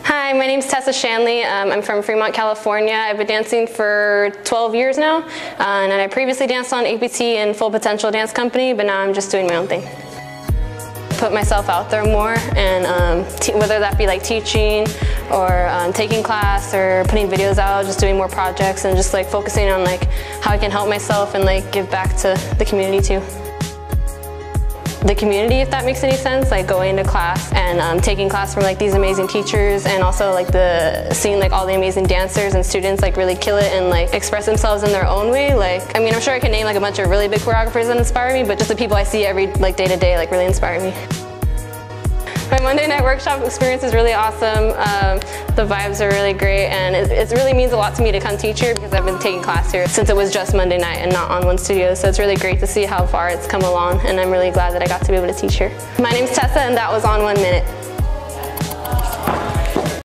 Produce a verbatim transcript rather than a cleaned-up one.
Hi, my name's Tessa Shanley. Um, I'm from Fremont, California. I've been dancing for twelve years now, uh, and I previously danced on A P T and Full Potential Dance Company, but now I'm just doing my own thing. Put myself out there more, and um, whether that be like teaching or um, taking class or putting videos out, just doing more projects and just like focusing on like how I can help myself and like give back to the community too. The community, if that makes any sense, like going to class and um, taking class from like these amazing teachers, and also like the seeing like all the amazing dancers and students like really kill it and like express themselves in their own way. Like, I mean, I'm sure I can name like a bunch of really big choreographers that inspire me, but just the people I see every like day to day like really inspire me. My Monday night workshop experience is really awesome. Um, the vibes are really great, and it, it really means a lot to me to come teach here because I've been taking class here since it was just Monday night and not on one studio. So it's really great to see how far it's come along, and I'm really glad that I got to be able to teach here. My name's Tessa, and that was On One Minute.